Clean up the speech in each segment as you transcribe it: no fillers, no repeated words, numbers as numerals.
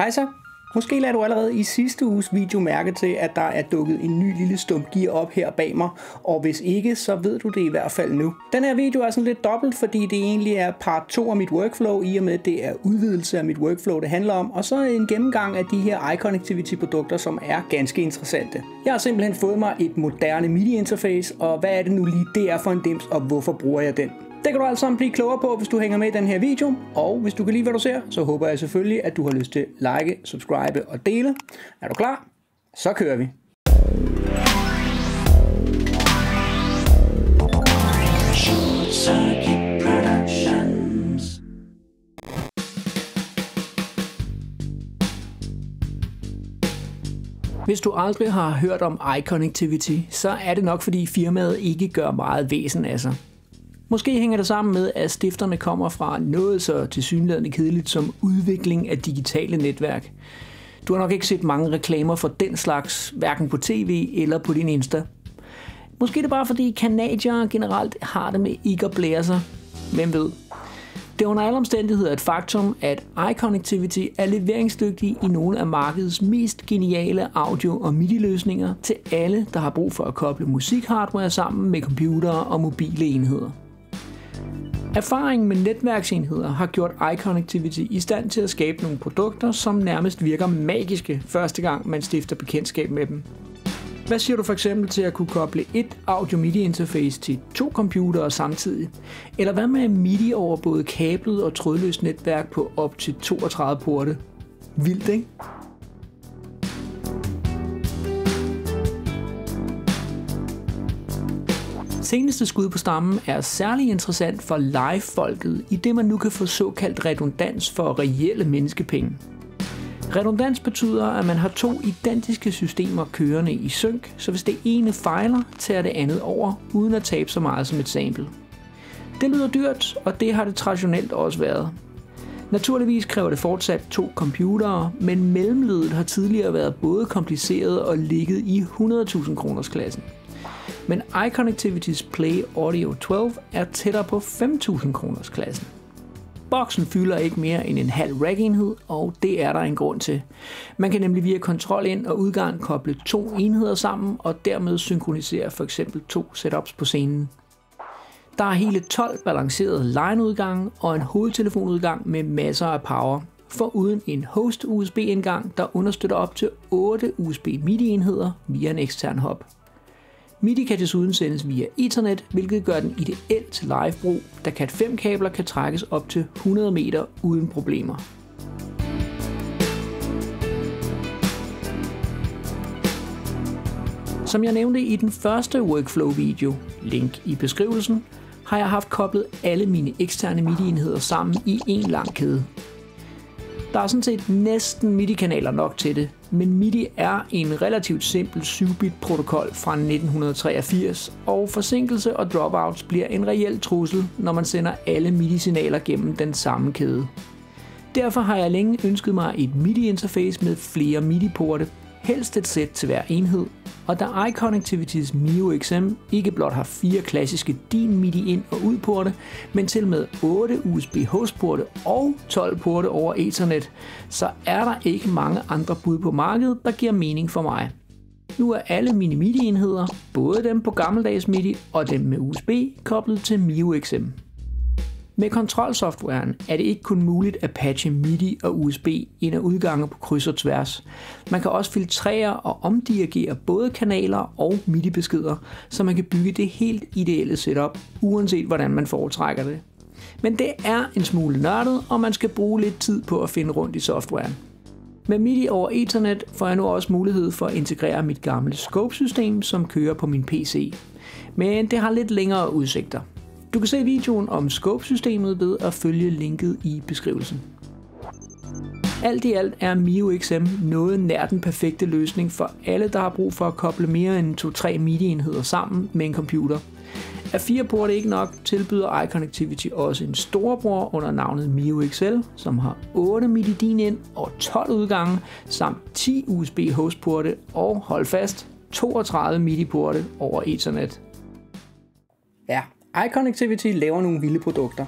Hej så. Måske lader du allerede i sidste uges video mærke til, at der er dukket en ny lille stump gear op her bag mig, og hvis ikke, så ved du det i hvert fald nu. Den her video er sådan lidt dobbelt, fordi det egentlig er part 2 af mit workflow, i og med at det er udvidelse af mit workflow, det handler om, og så en gennemgang af de her iConnectivity produkter, som er ganske interessante. Jeg har simpelthen fået mig et moderne MIDI interface, og hvad er det nu lige det er for en dims, og hvorfor bruger jeg den? Det kan du altså blive klogere på, hvis du hænger med i den her video, og hvis du kan lide, hvad du ser, så håber jeg selvfølgelig, at du har lyst til at like, subscribe og dele. Er du klar? Så kører vi! Hvis du aldrig har hørt om iConnectivity, så er det nok fordi firmaet ikke gør meget væsen af sig. Måske hænger det sammen med, at stifterne kommer fra noget så tilsyneladende kedeligt som udvikling af digitale netværk. Du har nok ikke set mange reklamer for den slags, hverken på tv eller på din Insta. Måske er det bare fordi canadiere generelt har det med ikke at blære sig. Hvem ved? Det er under alle omstændigheder et faktum, at iConnectivity er leveringsdygtig i nogle af markedets mest geniale audio- og MIDI-løsninger til alle, der har brug for at koble musikhardware sammen med computere og mobile enheder. Erfaringen med netværksenheder har gjort iConnectivity i stand til at skabe nogle produkter, som nærmest virker magiske første gang man stifter bekendtskab med dem. Hvad siger du for eksempel til at kunne koble et audio-MIDI-interface til 2 computere samtidig? Eller hvad med MIDI over både kablet og trådløst netværk på op til 32 porte? Vildt, ikke? Seneste skud på stammen er særlig interessant for live-folket, i det man nu kan få såkaldt redundans for reelle menneskepenge. Redundans betyder, at man har 2 identiske systemer kørende i sync, så hvis det ene fejler, tager det andet over, uden at tabe så meget som et sample. Det lyder dyrt, og det har det traditionelt også været. Naturligvis kræver det fortsat 2 computere, men mellemledet har tidligere været både kompliceret og ligget i 100.000 kroners klassen. Men iConnectivity's Play Audio 12 er tættere på 5.000 kroners klassen. Boksen fylder ikke mere end en halv rack-enhed, og det er der en grund til. Man kan nemlig via kontrol ind og udgang koble 2 enheder sammen, og dermed synkronisere f.eks. 2 setups på scenen. Der er hele 12 balancerede line-udgange og en hovedtelefonudgang med masser af power, foruden en host USB-indgang, der understøtter op til 8 USB MIDI-enheder via en ekstern hub. MIDI kan desuden sendes via Ethernet, hvilket gør den ideel til livebrug, da Cat5-kabler kan trækkes op til 100 meter uden problemer. Som jeg nævnte i den første workflow-video, link i beskrivelsen, har jeg haft koblet alle mine eksterne MIDI-enheder sammen i en lang kæde. Der er sådan set næsten MIDI-kanaler nok til det, men MIDI er en relativt simpel 7-bit protokol fra 1983, og forsinkelse og dropouts bliver en reel trussel, når man sender alle MIDI-signaler gennem den samme kæde. Derfor har jeg længe ønsket mig et MIDI-interface med flere MIDI-porte, helst et sæt til hver enhed, og da iConnectivity's Mio XM ikke blot har 4 klassiske DIN MIDI ind- og udporte, men til med 8 USB hostporte og 12 porte over Ethernet, så er der ikke mange andre bud på markedet, der giver mening for mig. Nu er alle mine MIDI-enheder, både dem på gammeldags MIDI og dem med USB, koblet til Mio XM. Med kontrolsoftwaren er det ikke kun muligt at patche MIDI og USB ind- og udgange på kryds og tværs. Man kan også filtrere og omdirigere både kanaler og MIDI-beskeder, så man kan bygge det helt ideelle setup, uanset hvordan man foretrækker det. Men det er en smule nørdet, og man skal bruge lidt tid på at finde rundt i softwaren. Med MIDI over Ethernet får jeg nu også mulighed for at integrere mit gamle Scope-system, som kører på min PC. Men det har lidt længere udsigter. Du kan se videoen om Scope-systemet ved at følge linket i beskrivelsen. Alt i alt er Mio XM noget nær den perfekte løsning for alle, der har brug for at koble mere end 2-3 MIDI-enheder sammen med en computer. Er 4 porte ikke nok, tilbyder iConnectivity også en storebror under navnet Mio XL, som har 8 MIDI DIN ind og 12 udgange, samt 10 USB hostporte og, hold fast, 32 MIDI-porte over Ethernet. Ja, iConnectivity laver nogle vilde produkter.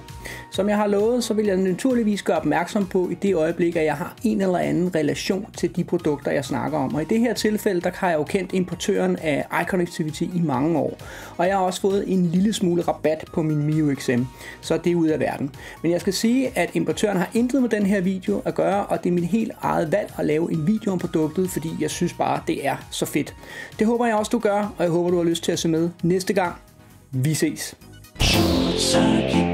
Som jeg har lovet, så vil jeg naturligvis gøre opmærksom på i det øjeblik, at jeg har en eller anden relation til de produkter, jeg snakker om. Og i det her tilfælde, der har jeg jo kendt importøren af iConnectivity i mange år. Og jeg har også fået en lille smule rabat på min Mio XM, så det er ud af verden. Men jeg skal sige, at importøren har intet med den her video at gøre, og det er min helt eget valg at lave en video om produktet, fordi jeg synes bare, det er så fedt. Det håber jeg også, du gør, og jeg håber, du har lyst til at se med næste gang. Vi ses.